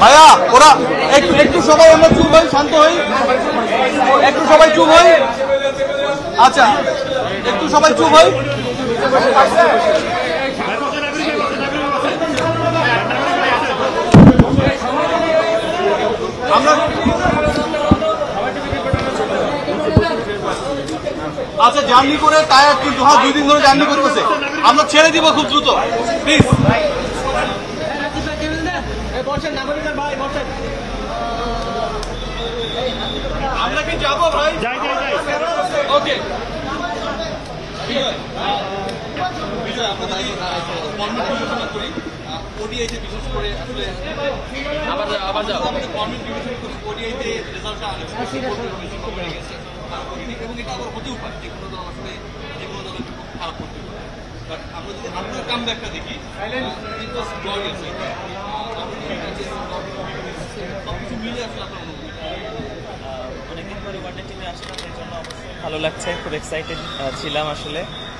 ভাইয়া ওরা একটু একটু সবাই আমরা চুপ হই, শান্ত হই, একটু সবাই চুপ হই। আচ্ছা একটু সবাই চুপ হই। আমরা আচ্ছা জার্নি করে টায়ার কিন্তু 2 দিন ধরে জার্নি করতেছে, আমরা ছেড়ে দিব খুব দ্রুত প্লিজ। আমরা কি যাবো ভাই? ওকে ওডিআইতে বিশেষ করে আসলে আবার যাও গভর্নমেন্ট ডিভিশন করি ওডিআইতে রেজাল্টটা কমে গেছে এবং এটা আবার হতেও পারে যে কোনো দল আসলে যে কোনো দলের খুব খারাপ করতে পারে। বাট আমরা যদি আপনার কামব্যাকটা দেখি সবকিছু মিলে আসলে আপনার অনেকদিন পরে ওয়ানডে টিমে আসলাম, এই জন্য অবশ্যই ভালো লাগছে, খুব এক্সাইটেড ছিলাম আসলে।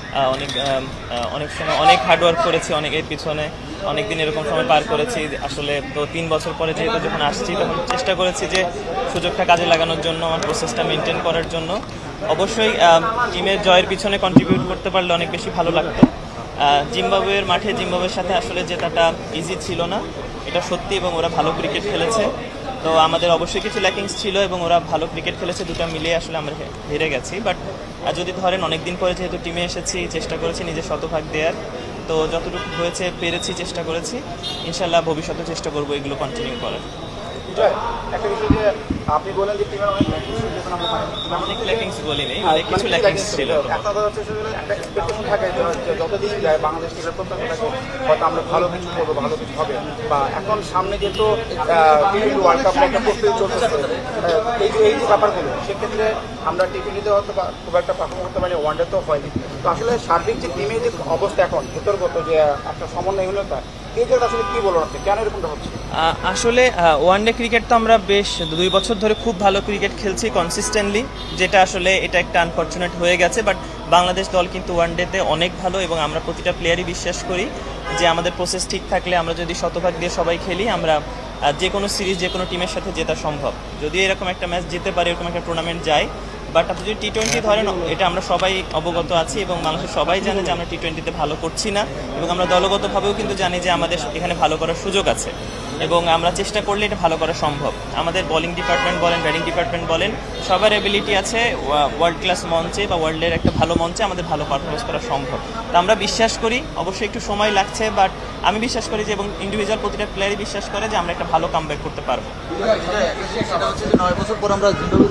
অনেক সময় অনেক হার্ডওয়ার্ক করেছি, অনেকের পিছনে অনেকদিন এরকম সময় পার করেছি আসলে। তো 3 বছর পরে যেহেতু যখন আসছি তখন চেষ্টা করেছি যে সুযোগটা কাজে লাগানোর জন্য, আমার প্রসেসটা মেনটেন করার জন্য। অবশ্যই টিমের জয়ের পিছনে কন্ট্রিবিউট করতে পারলে অনেক বেশি ভালো লাগতো। জিম্বাবুয়ের মাঠে জিম্বাবুয়ের সাথে আসলে জেতাটা ইজি ছিল না, এটা সত্যি, এবং ওরা ভালো ক্রিকেট খেলেছে। তো আমাদের অবশ্যই কিছু ল্যাকিংস ছিল এবং ওরা ভালো ক্রিকেট খেলেছে, দুটো মিলিয়ে আসলে আমরা হেরে গেছি। বাট যদি ধরেন অনেকদিন পরে যেহেতু টিমে এসেছি, চেষ্টা করেছি নিজের শতভাগ দেওয়ার, তো যতটুকু হয়েছে পেরেছি, চেষ্টা করেছি। ইনশাল্লাহ ভবিষ্যতে চেষ্টা করবো এগুলো কন্টিনিউ করার। একটা বিষয় যে আপনি বলেন যে টিমের অনেক ল্যাকিংস বলিনি, অনেক কিছু ল্যাকিংস ছিল। একটা এক্সপেকটেশন থাকে যতদিন যায় বাংলাদেশ টিমের প্রত্যাশা থাকে হয়তো আমরা ভালো কিছু করবো, ভালো কিছু হবে। বা এখন সামনে যেহেতু ওয়ার্ল্ড কাপ একটা প্রস্তুতি চলতেছে, এই যে ব্যাপারগুলো, সেক্ষেত্রে আমরা টি-20তে হয়তো খুব একটা পারফর্ম করতে পারি, ওয়ানডে তো হয়নি। তো আসলে সার্বিক যে টিমের যে অবস্থা এখন ভেতরগত যে একটা সমন্বয়হীনতা, এই জায়গাটা আসলে কী বলুন আপনি, কেন এরকমটা হচ্ছে? আসলে ওয়ানডে ক্রিকেট তো আমরা বেশ 2 বছর ধরে খুব ভালো ক্রিকেট খেলছি কনসিস্টেন্টলি, যেটা আসলে এটা একটা আনফর্চুনেট হয়ে গেছে। বাট বাংলাদেশ দল কিন্তু ওয়ানডেতে অনেক ভালো, এবং আমরা প্রতিটা প্লেয়ারই বিশ্বাস করি যে আমাদের প্রসেস ঠিক থাকলে, আমরা যদি শতভাগ দিয়ে সবাই খেলি, আমরা যে কোনো সিরিজ যে কোনো টিমের সাথে জেতা সম্ভব। যদি এরকম একটা ম্যাচ জিততে পারি, এরকম একটা টুর্নামেন্ট যায়। বাট আপনি যদি টি-20 ধরেন, এটা আমরা সবাই অবগত আছি এবং মানুষের সবাই জানে যে আমরা টি-20তে ভালো করছি না, এবং আমরা দলগতভাবেও কিন্তু জানি যে আমাদের এখানে ভালো করার সুযোগ আছে, এবং আমরা চেষ্টা করলে এটা ভালো করা সম্ভব। আমাদের বোলিং ডিপার্টমেন্ট বলেন, ব্যাটিং ডিপার্টমেন্ট বলেন, সবার এবিলিটি আছে ওয়ার্ল্ড ক্লাস মঞ্চে বা ওয়ার্ল্ডের একটা ভালো মঞ্চে আমাদের ভালো পারফরমেন্স করা সম্ভব। তো আমরা বিশ্বাস করি, অবশ্যই একটু সময় লাগছে, বাট আমি বিশ্বাস করি যে, এবং ইন্ডিভিজুয়াল প্রতিটা প্লেয়ারই বিশ্বাস করে যে আমরা একটা ভালো কামব্যাক করতে পারবো। সেটা হচ্ছে যে 9 বছর পর আমরা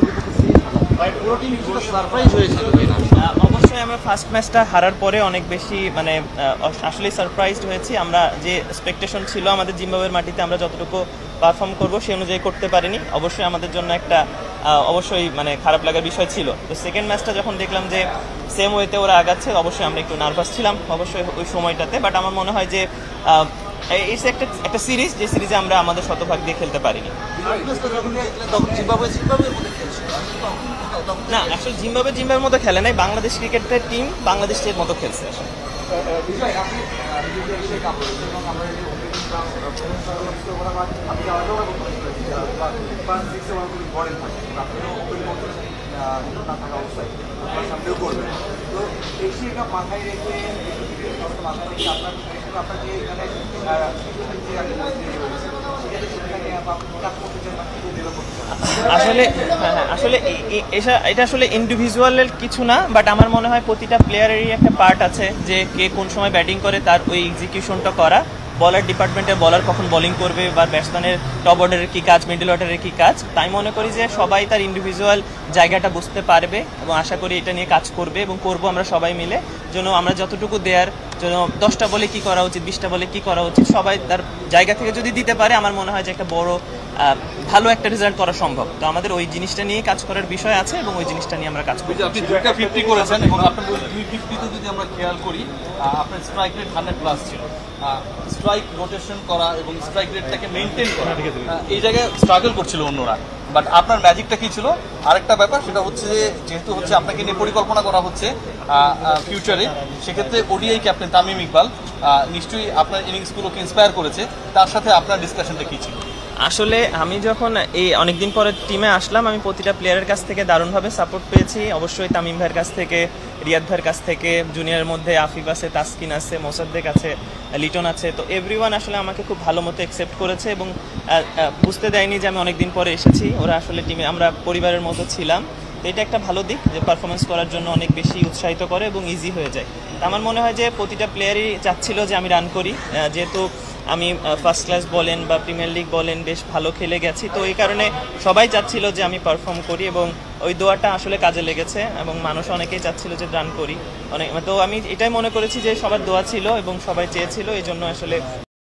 অবশ্যই আমরা ফার্স্ট ম্যাচটা হারার পরে অনেক বেশি আসলে সারপ্রাইজড হয়েছি। আমরা যে এক্সপেকটেশন ছিল আমাদের জিম্বাবুয়ের মাটিতে আমরা যতটুকু পারফর্ম করবো সেই অনুযায়ী করতে পারিনি, অবশ্যই আমাদের জন্য একটা অবশ্যই খারাপ লাগার বিষয় ছিল। তো সেকেন্ড ম্যাচটা যখন দেখলাম যে সেম ওয়েতে ওরা আগাচ্ছে, অবশ্যই আমরা একটু নার্ভাস ছিলাম অবশ্যই ওই সময়টাতে। বাট আমার মনে হয় যে ইটস একটা সিরিজ, যে সিরিজে আমরা আমাদের শতভাগ দিয়ে খেলতে পারিনি। না, আসলে জিম্বাবুয়ের মতো খেলে নাই, বাংলাদেশ ক্রিকেটের টিম বাংলাদেশের মতো খেলছে। আসলে এটা আসলে ইন্ডিভিজুয়ালের কিছু না, বাট আমার মনে হয় প্রতিটা প্লেয়ারেরই একটা পার্ট আছে, যে কে কোন সময় ব্যাটিং করে তার ওই এক্সিকিউশনটা করা। বলার ডিপার্টমেন্টের বলার কখন বোলিং করবে, বা ব্যাটসম্যানের টপ অর্ডারের কী কাজ, মিডল অর্ডারের কী কাজ। তাই মনে করি যে সবাই তার ইন্ডিভিজুয়াল জায়গাটা বুঝতে পারবে, এবং আশা করি এটা নিয়ে কাজ করবে এবং করবো আমরা সবাই মিলে, যেন আমরা যতটুকু দেওয়ার জন্য 10টা বলে কী করা উচিত, 20টা বলে কী করা উচিত, সবাই তার জায়গা থেকে যদি দিতে পারে, আমার মনে হয় যে একটা বড় ভালো একটা রেজাল্ট করা সম্ভব। তো আমাদের ওই জিনিসটা নিয়ে কাজ করার বিষয় আছে, এবং ওই জিনিসটা নিয়ে আমরা কাজ করি। আপনি 2টা 50 করেছেন, এবং আপনার 250তে যদি আমরা খেয়াল করি, আপনার স্ট্রাইক রেট 100+ ছিল। স্ট্রাইক রোটেশন করা এবং স্ট্রাইক রেটটাকে মেনটেন করা, এই জায়গায় স্ট্রাগল করছিল অন্যরা। বাট আপনার ম্যাজিকটা কি ছিল? আরেকটা ব্যাপার, সেটা হচ্ছে যে যেহেতু হচ্ছে আপনাকে নিয়ে পরিকল্পনা করা হচ্ছে ফিউচারে, সেক্ষেত্রে ওডিআই ক্যাপ্টেন তামিম ইকবাল নিশ্চয়ই আপনার ইনিংসগুলোকে ইন্সপায়ার করেছে, তার সাথে আপনার ডিসকাশনটা কি ছিল? আসলে আমি যখন এই অনেকদিন পরে টিমে আসলাম, আমি প্রতিটা প্লেয়ারের কাছ থেকে দারুণভাবে সাপোর্ট পেয়েছি। অবশ্যই তামিম ভাইয়ের কাছ থেকে, রিয়াদ ভাইয়ের কাছ থেকে, জুনিয়রের মধ্যে আফিফ আছে, তাসকিন আছে, মোসাদ্দেক আছে, লিটন আছে। তো এভরিওয়ান আসলে আমাকে খুব ভালো মতো অ্যাকসেপ্ট করেছে এবং বুঝতে দেয়নি যে আমি অনেকদিন পরে এসেছি। ওরা আসলে টিমে আমরা পরিবারের মতো ছিলাম। তো এটা একটা ভালো দিক যে পারফরমেন্স করার জন্য অনেক বেশি উৎসাহিত করে এবং ইজি হয়ে যায়। তো আমার মনে হয় যে প্রতিটা প্লেয়ারই চাচ্ছিল যে আমি রান করি, যেহেতু আমি ফার্স্ট ক্লাস বলেন বা প্রিমিয়ার লিগ বলেন বেশ ভালো খেলে গেছি। তো এই কারণে সবাই চাচ্ছিল যে আমি পারফর্ম করি এবং ওই দোয়াটা আসলে কাজে লেগেছে এবং মানুষ অনেকেই চাচ্ছিল যে রান করি। তো আমি এটাই মনে করেছি যে সবার দোয়া ছিল এবং সবাই চেয়েছিল, এই জন্য আসলে